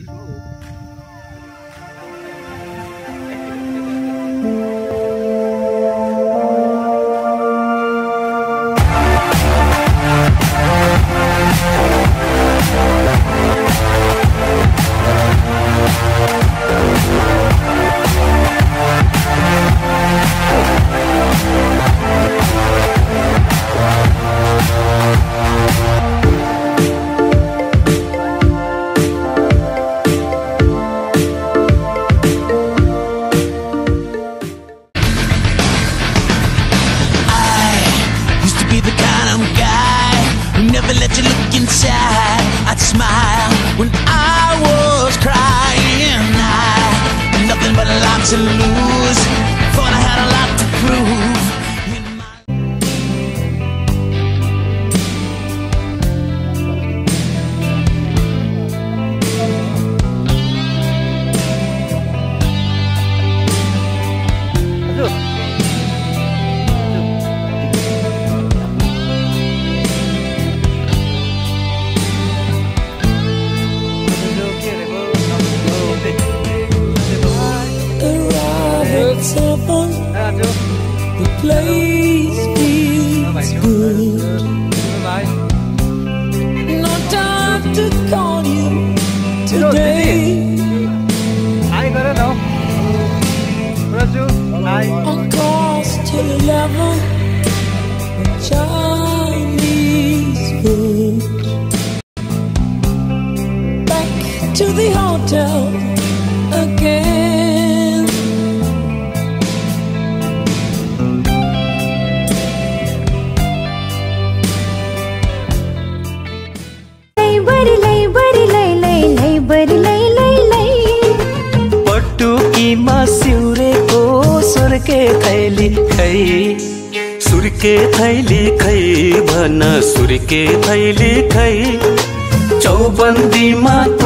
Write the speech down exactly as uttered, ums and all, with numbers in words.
Let you look inside. I'd smile when I was crying. I nothing but a lot to lose. Thought I had a lot to prove. The place feels good. No time to call you today. On course till eleven, Chinese food. Back to the hotel again. पटुकीमा सिउरेको सुर्के थैली खै सुर्के थैली खै भन सुर्के थैली खै चौबन्दीमा